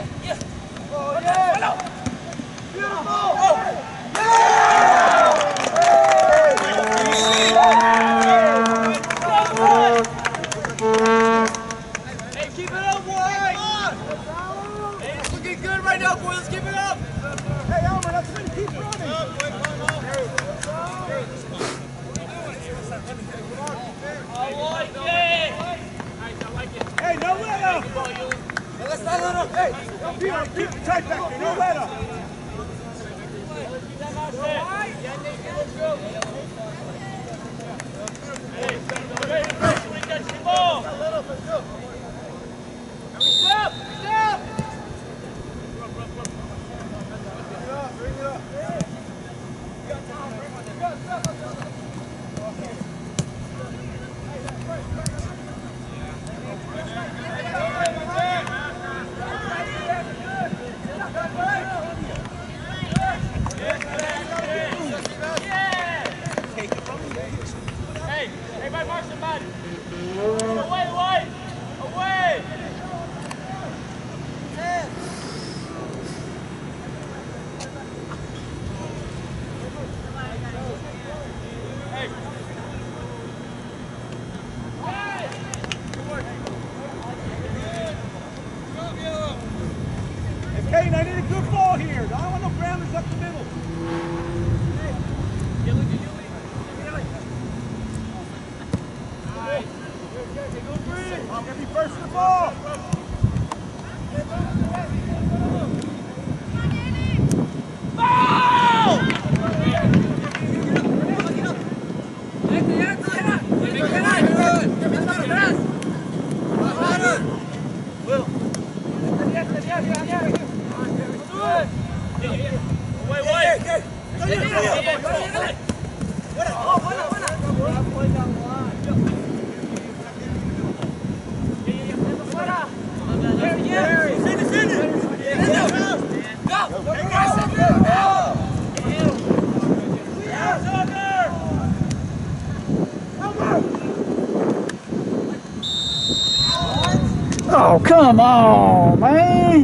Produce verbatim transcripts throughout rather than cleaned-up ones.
Oh, come on, man.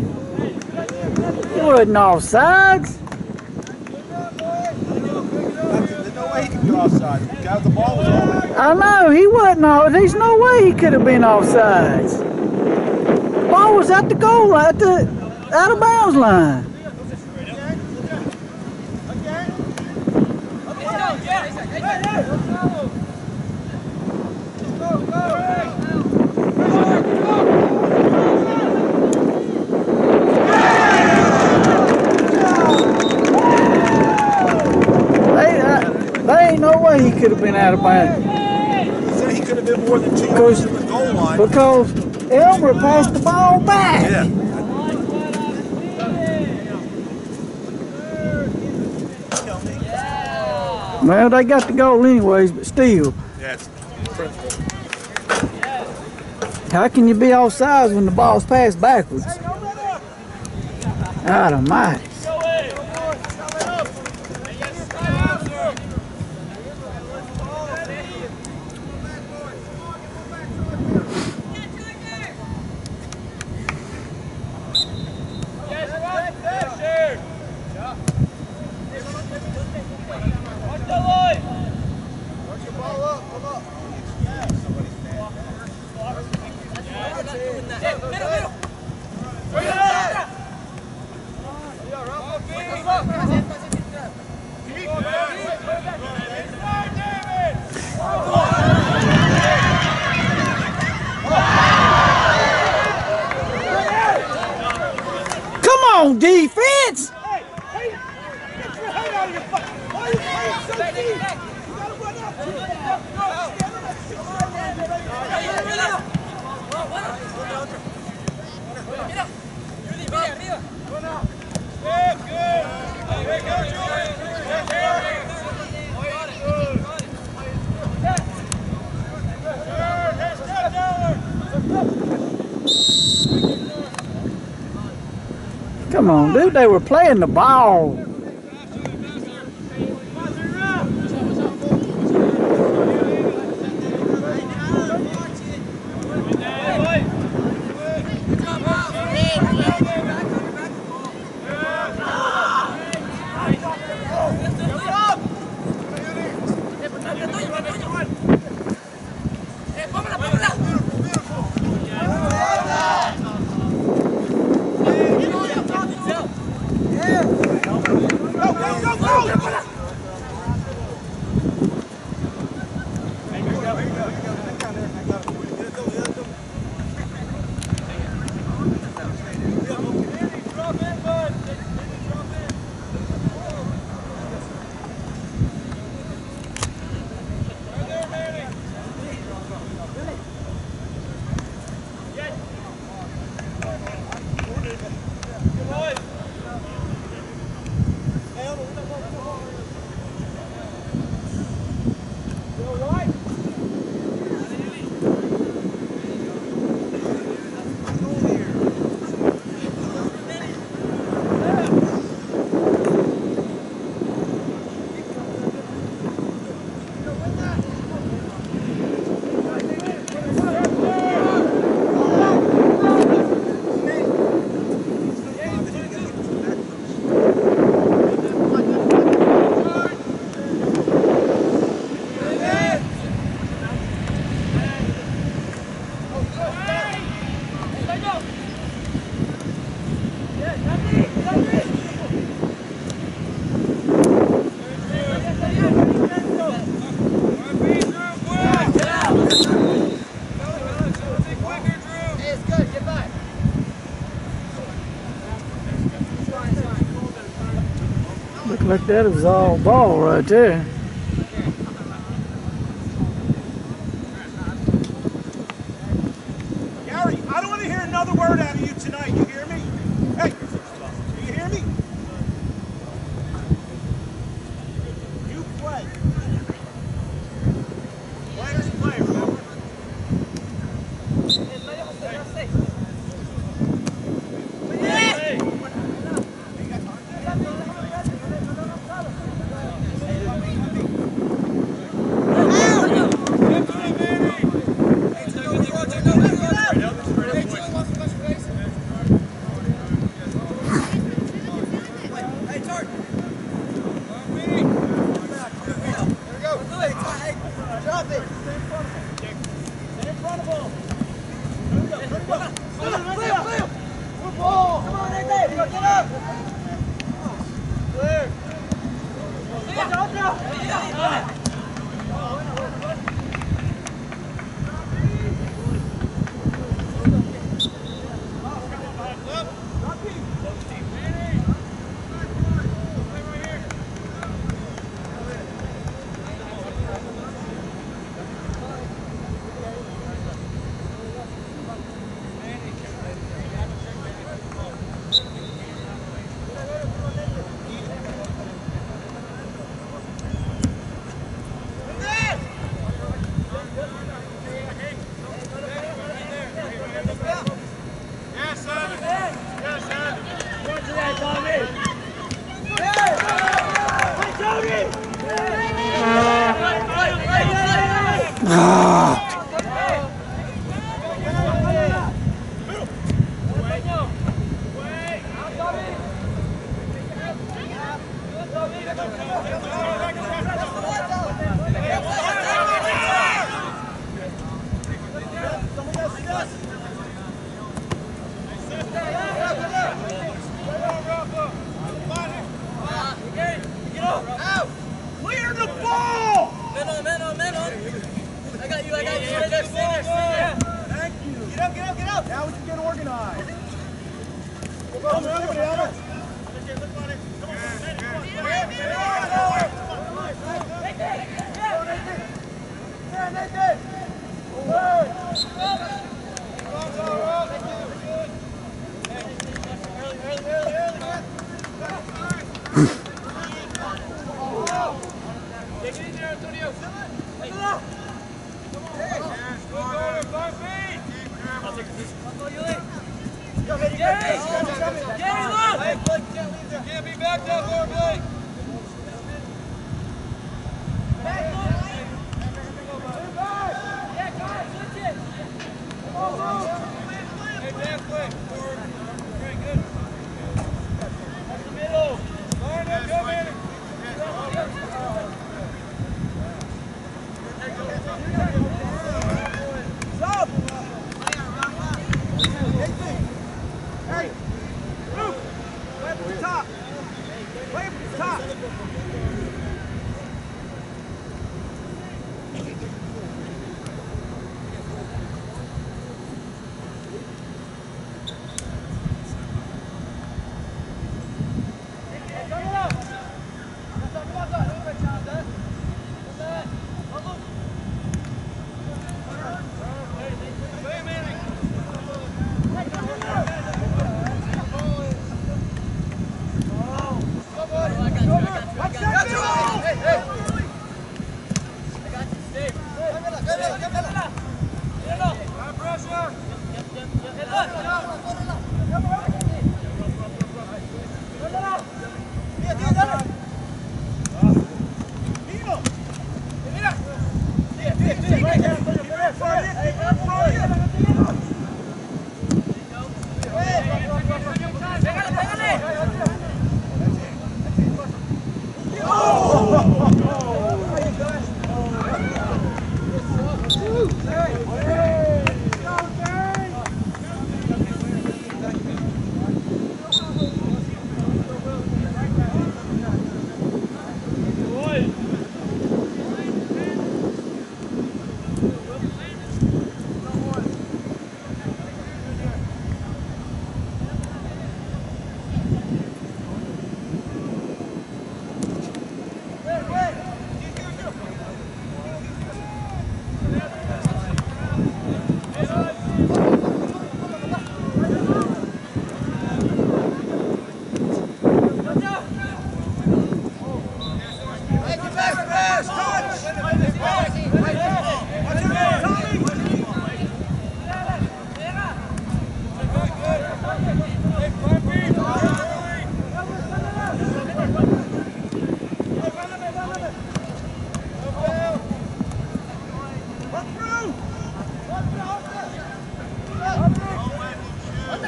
He wasn't offsides. There's no way he could be offside. The ball was on. I know, he wasn't off. There's no way he could have been offsides. Ball was at the goal line, at the out of bounds line. He could have been out of bounds. He said he could have been more than two yards from the goal line. Because Elmer passed the ball back. Yeah. Well, they got the goal anyways, but still. Yes. How can you be offsides when the ball's passed backwards? God almighty. Come on, defense! Hey, hey, get your head out of your butt. Why are you playing so deep? You gotta run out to the left. Stand on that six yard line. Get up. Get up. Arriba, arriba. Good, good. Hey, go, Julian. Yes, sir. Come on, dude, they were playing the ball. Look like that is all ball right there. Gary, I don't want to hear another word out of you tonight. You hear me? Hey, do you hear me? You play. Players play, remember?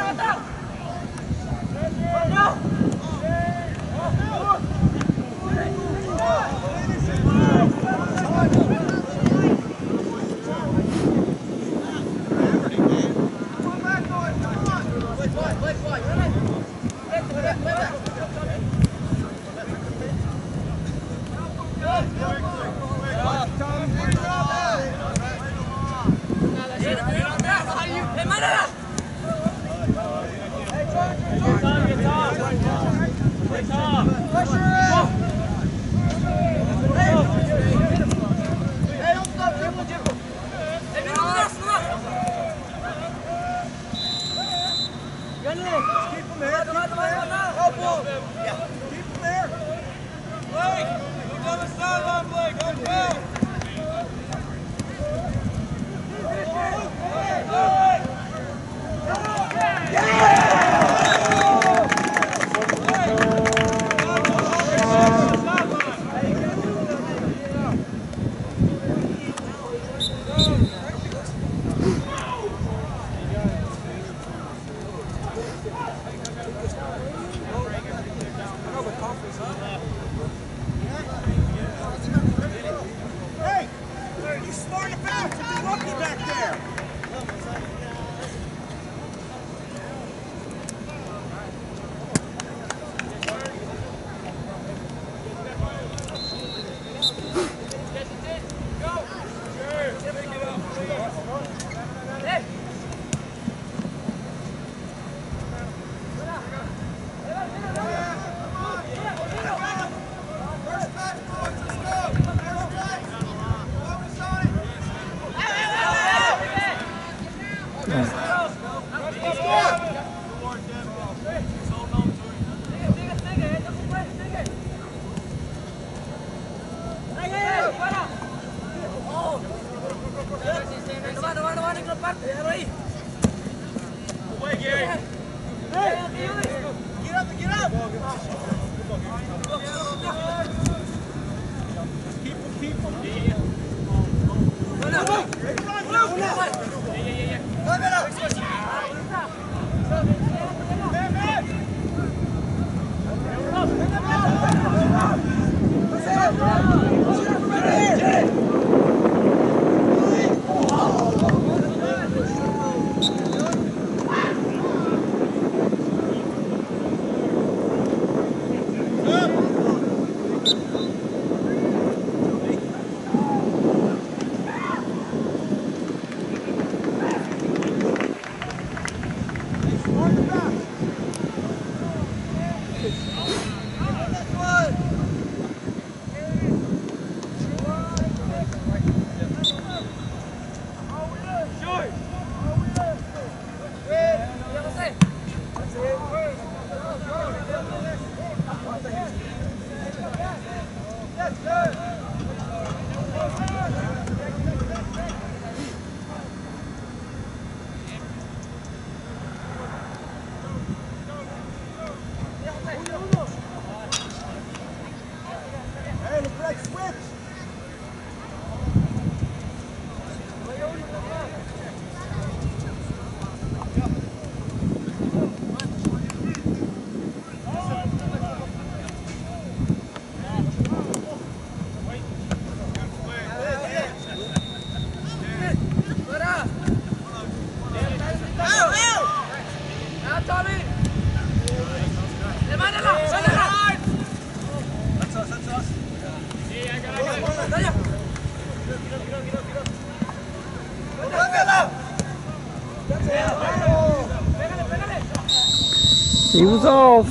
He was off.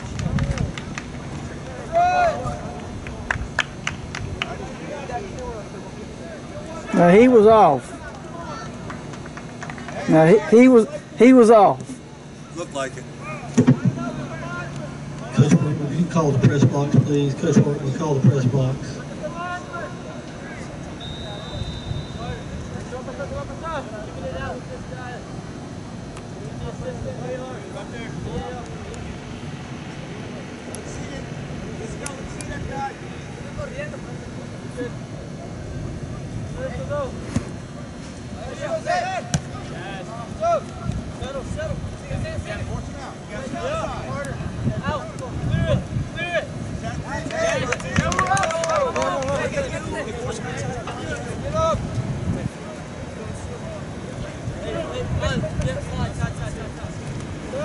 No, he was off. No, he, he was he was off. Looked like it. Coach Workman, if you call the press box, please. Coach Workman, call the press box. Settle, settle.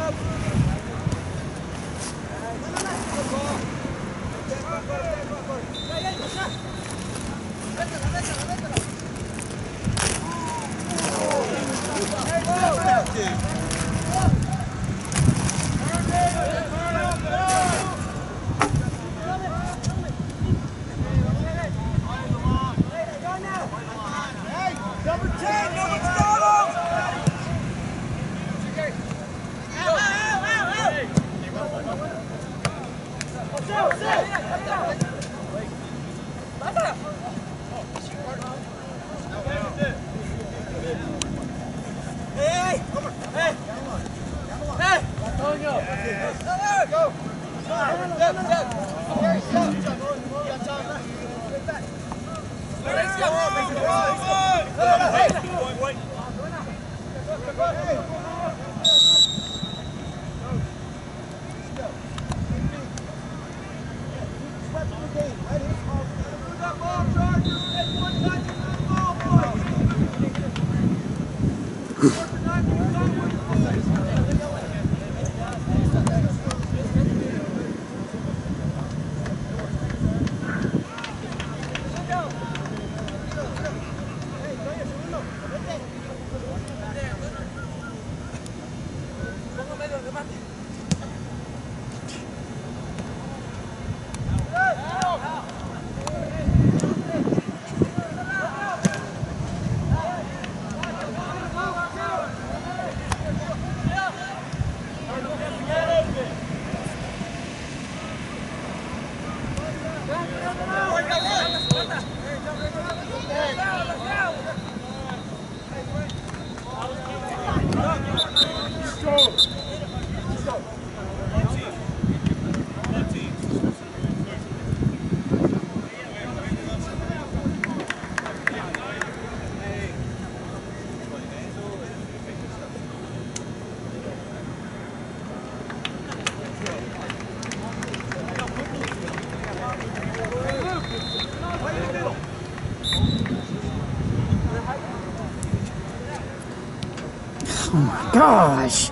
Oh my gosh.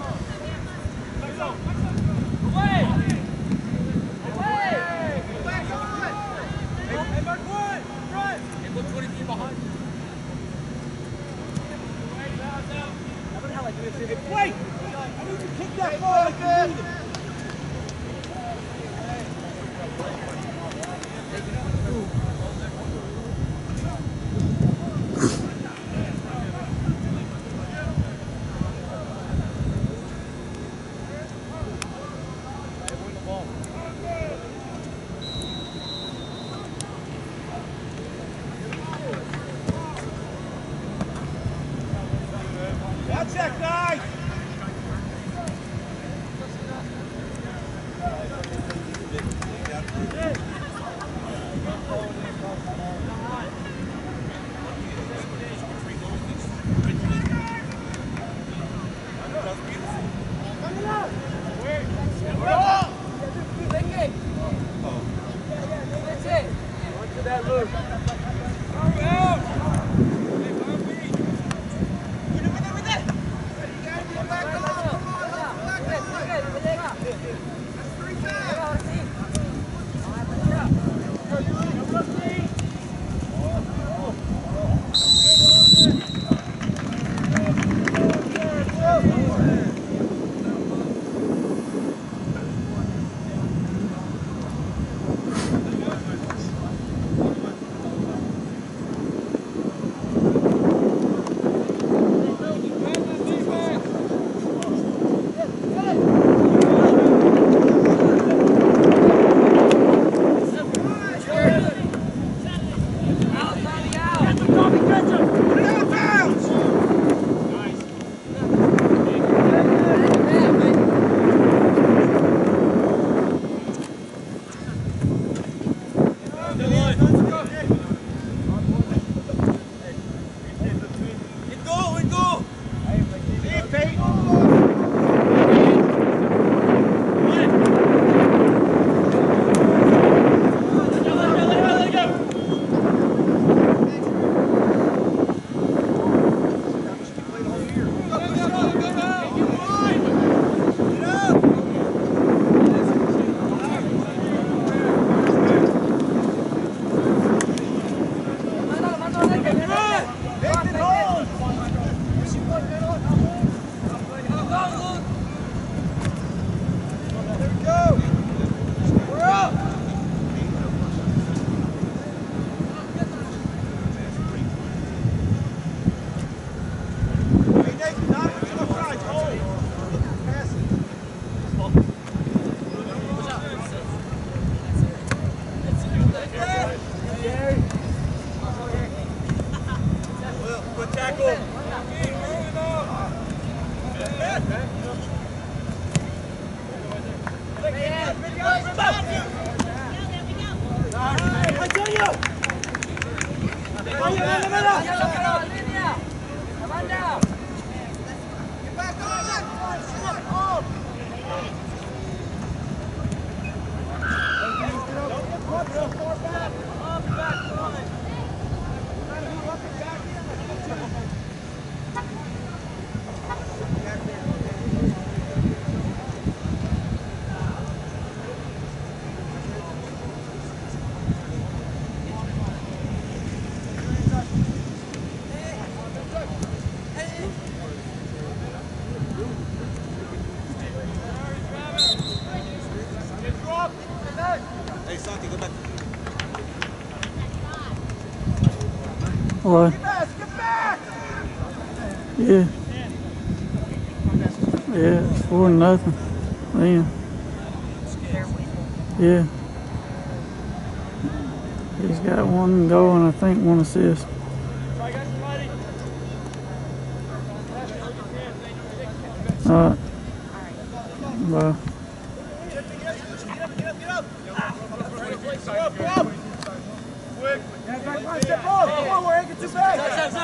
Wait! I need to kick that ball like you need it. That's that guy! What? Get back! Get back! Yeah. Yeah, it's four nothing. Damn. Yeah. He's got one goal and I think one assist. All right. Bye. Step off! Come on, we're anchored too back!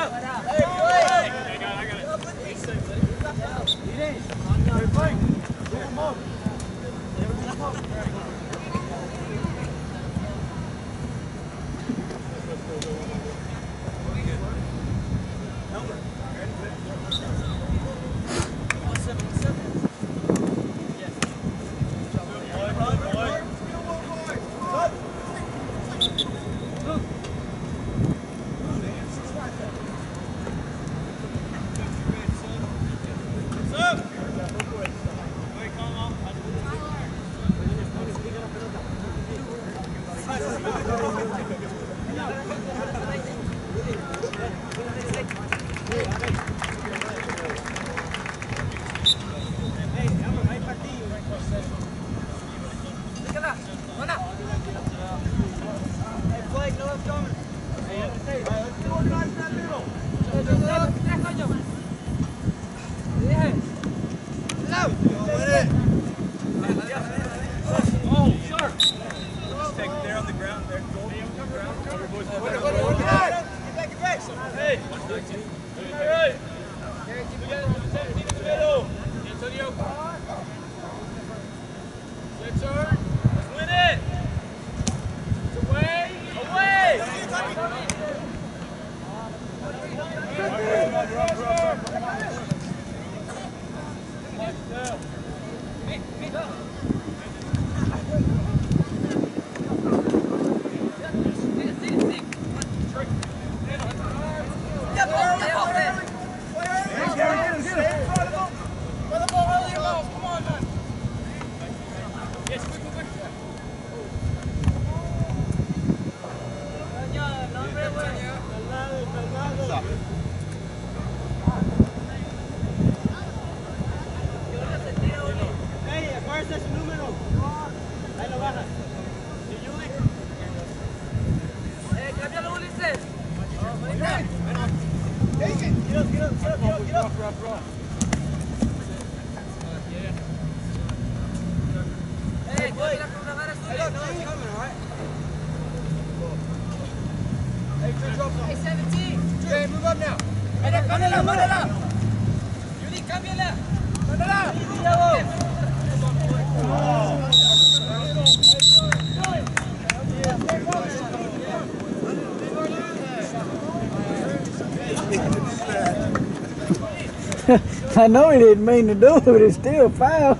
I know he didn't mean to do it, but it's still foul.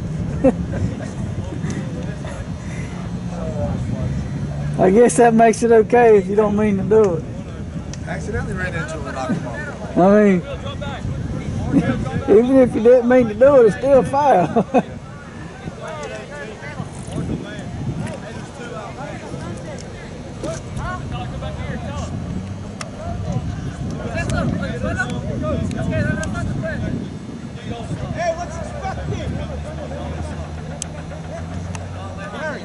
I guess that makes it okay if you don't mean to do it. Accidentally ran into him and knocked him off. I mean, even if you didn't mean to do it, it's still foul. Hey, what's expected? Harry.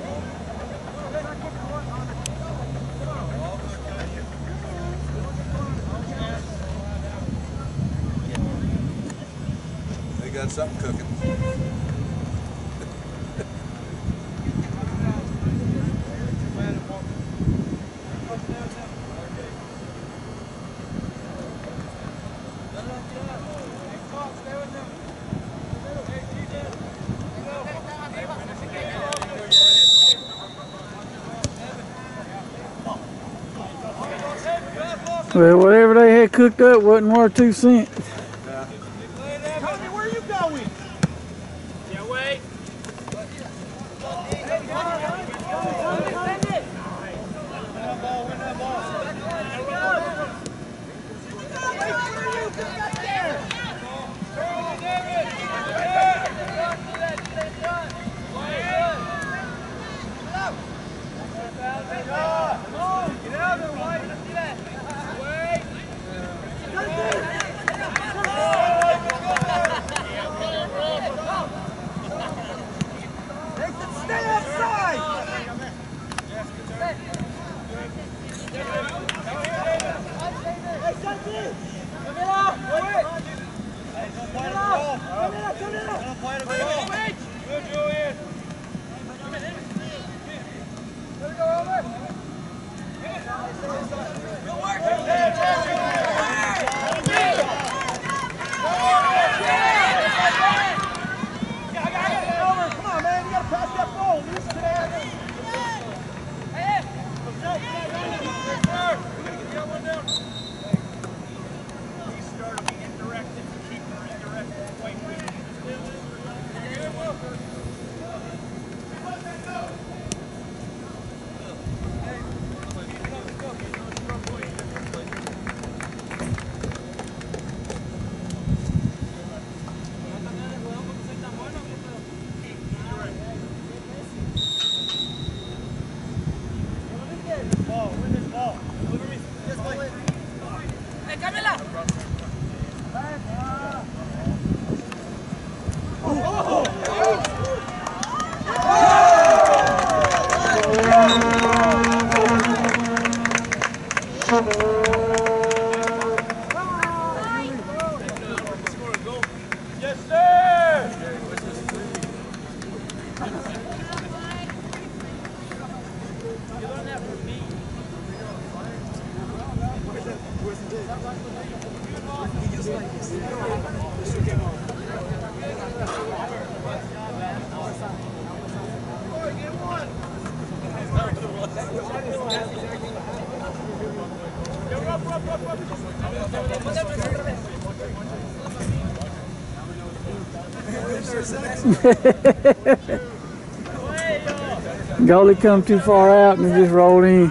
They got something cooking. Well, whatever they had cooked up wasn't worth two cents. Tommy, where are you going? Yeah, wait. Get out of there, White. Goalie come too far out and just rolled in.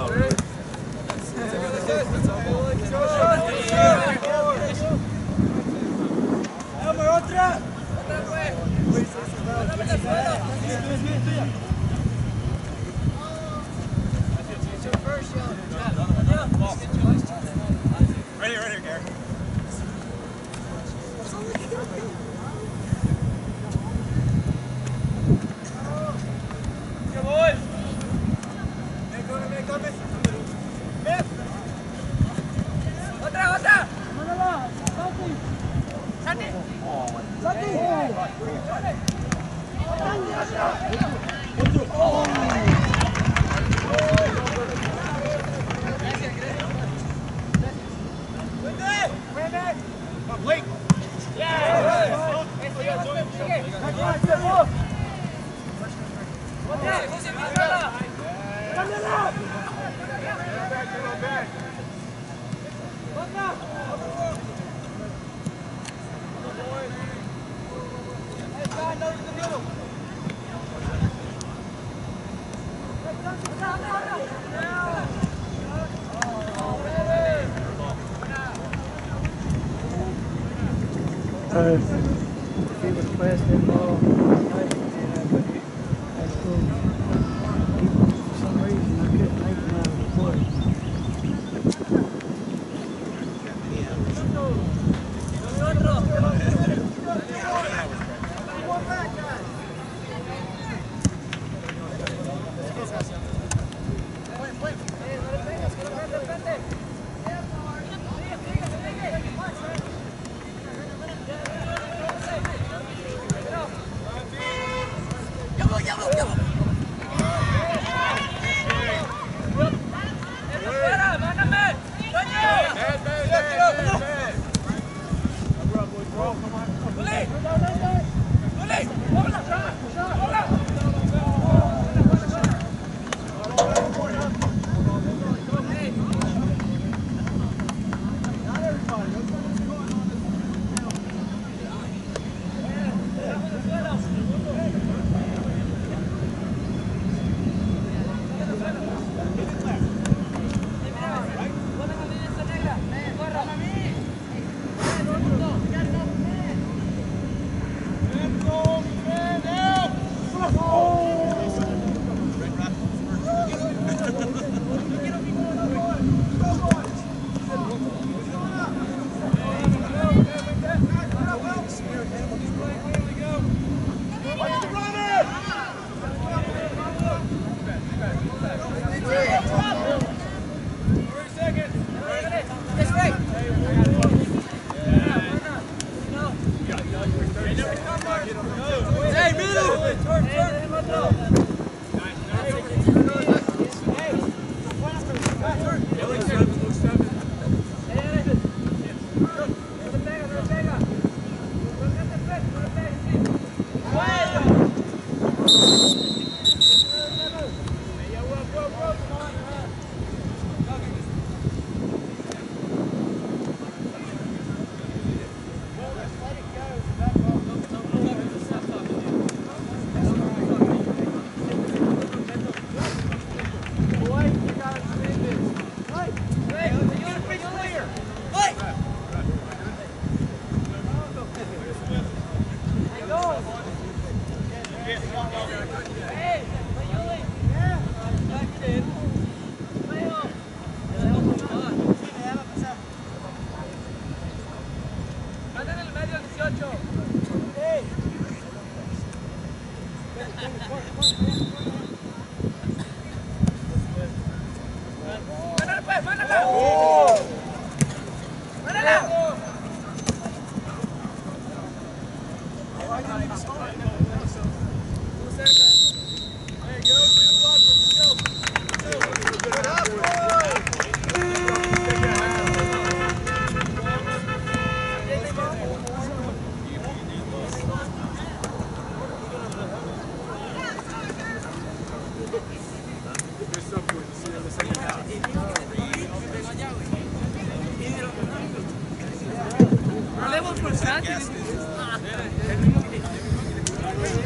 Right here, right here, Gary. Uh, he was pressed that ball. That's cool. For some reason, I couldn't make him out of the play.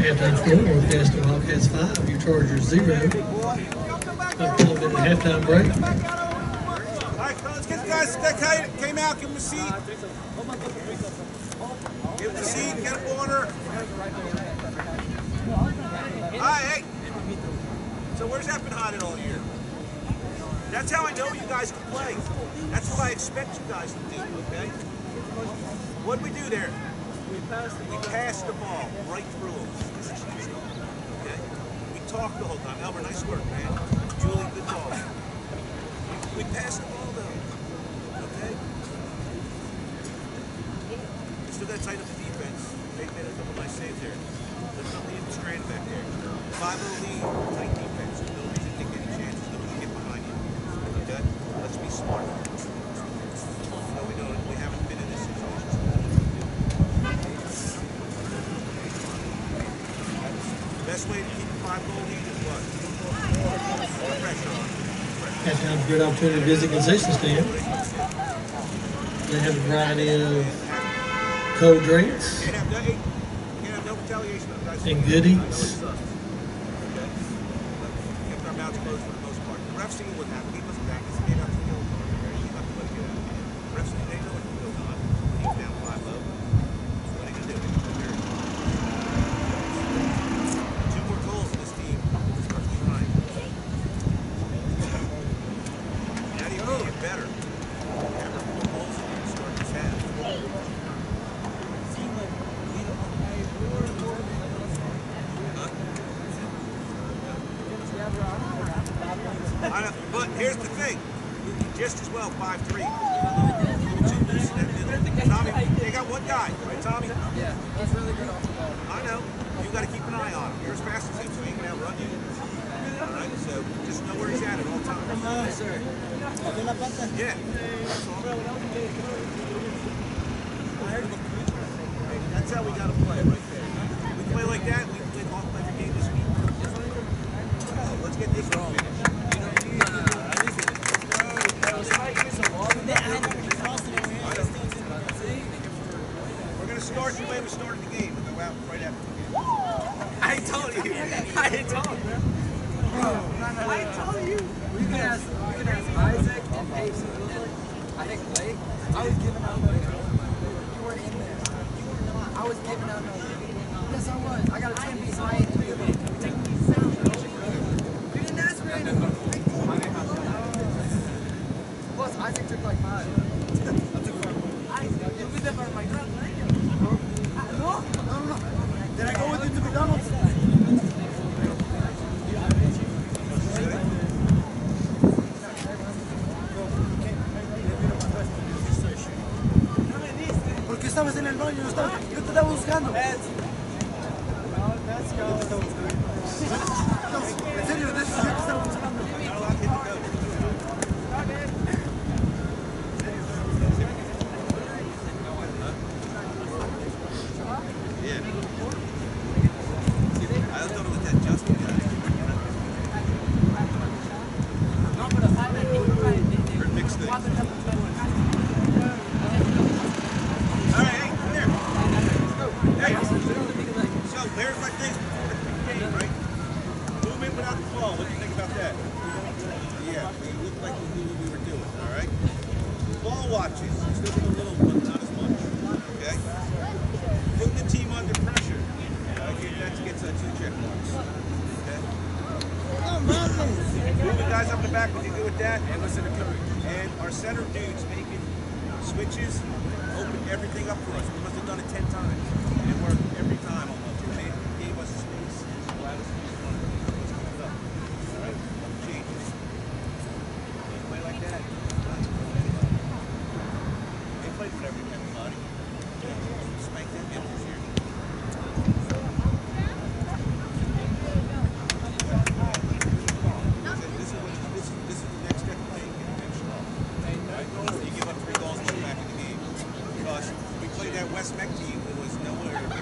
Halftime score, North Gaston Wildcats five, your Chargers zero. About twelve minute halftime break. All right, let's get the guys that came out, give them a seat. Give them a seat, get a water. Hi, hey. So where's that been hiding all year? That's how I know you guys can play. That's what I expect you guys to do, okay? What did we do there? We passed the ball, we passed the ball right through them. Okay? We talked the whole time. Elmer, nice work, man. Julie, good ball. We, we passed the ball, though. Okay? We still got to tighten up the defense. They made a couple nice saves there. There's nothing even straight back there. five oh lead, tight defense. No reason to take any chances. No reason to get behind you. Okay? Let's be smart. No, we don't. We haven't been in this situation. The best way to keep a five-goal lead is what? Put pressure on. Halftime's a good opportunity to visit concession stand. They have a variety of cold drinks Can't have no, can't have no retaliation on guys. and good eats. Okay? Kept our mouths closed for the most part. The ref's seen what happened. He wasn't back. He came out to the goal. He's not going to get out. The ref's they know what's going on. He's down five low. What are they going to do? Two more goals in this team. Start trying. How do you get better? Have more goals in you start this half. I know, but here's the thing. Just as well, five three. Tommy, they got one guy, right, Tommy? Yeah, he's really good off the ball. I know. You got to keep an eye on him. You're as fast as him, so he ain't going to outrun you. All right, so just know where he's at at all times. Yes, sir. Yeah. That's all. That's how we got to play right there. We play like that, we play off like the game this week. Oh, let's get this one finished. We're going to start the way we started the game and go out right after the game. I told you. I told you. Bro, I told you. We can ask, we can ask Isaac and Ace. I think late. I was giving out notes. You weren't in there. You were not. I was giving out notes. Yes, I was. I got a ten piece right into you. You didn't ask for anything. Plus, Isaac took like five. I took five. Isaac, you did that by my God. No, no, no. Did I go with you to McDonald's? Porque estabas en el baño, yo, estaba, yo te estaba buscando. En serio, de eso yo te estaba buscando. Yeah. I thought it was that Justin guy. Or mixed things. All right, hey, come here. Hey, so there's my things before the game, right? Movement without the ball. What do you think about that? Yeah, we looked like we knew what we were doing, all right? Ball watches. Still a little, but not as much. Okay? Putting the team under pressure. Okay, that gets uh, two check marks. Okay? Moving guys up the back, what do you do with that? And listen to Curry. And our center dudes making switches, open everything up for us. We must have done it ten times. And it worked every time almost. They gave us space. Allowed us to use one. Let's put it up. All right? Changes. They play like that. They played for everybody. Spank them in this year. This is, what, this, is, this is the next step of playing. Get a bench off. You give up three goals and come back in the game. Because we played that West Mech team who was nowhere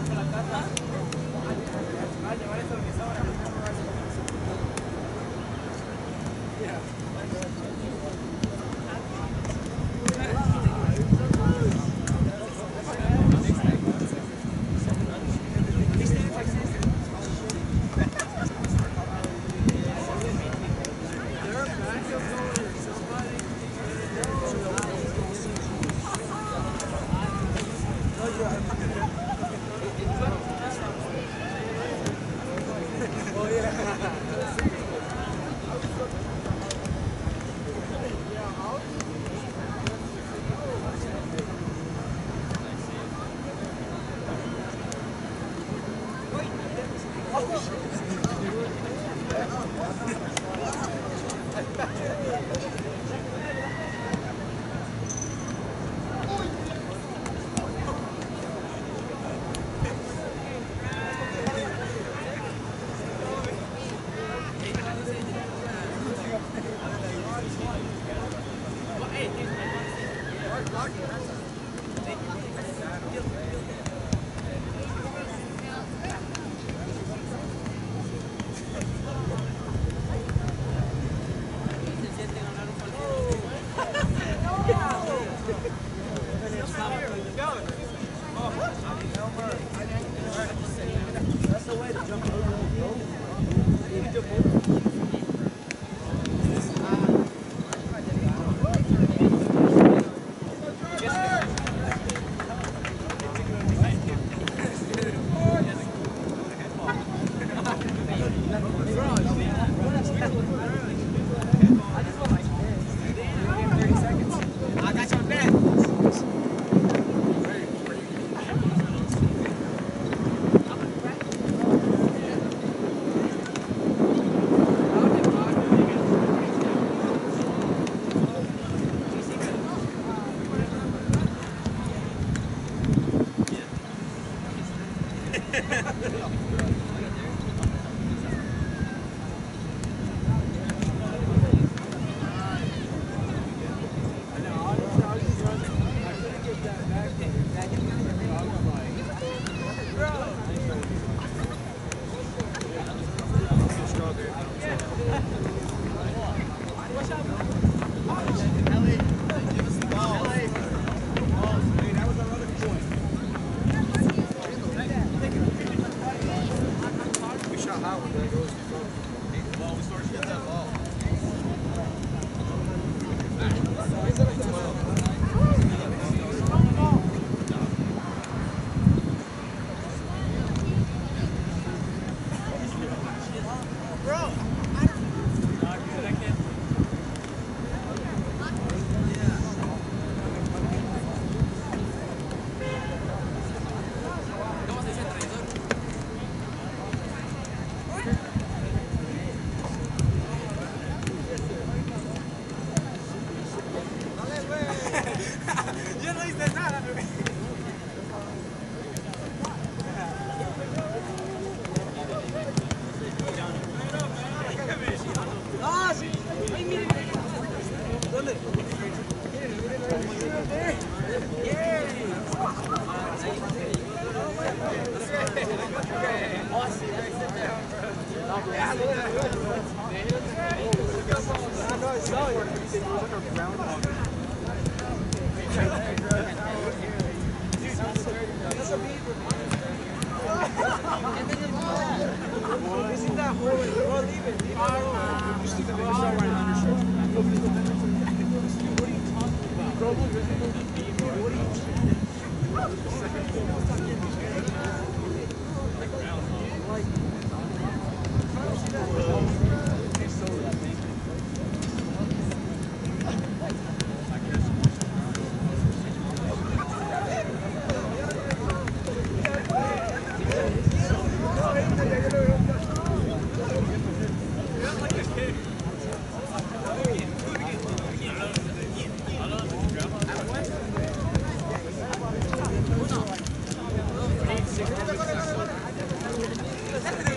Gracias.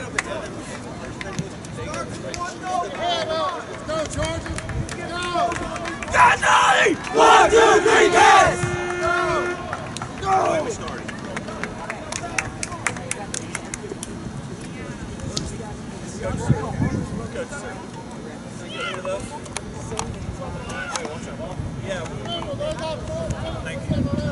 Let's go, Chargers. Go. Got Nolly! One, two, three, gas! Go. Go. Why we started? Yeah. Thank you.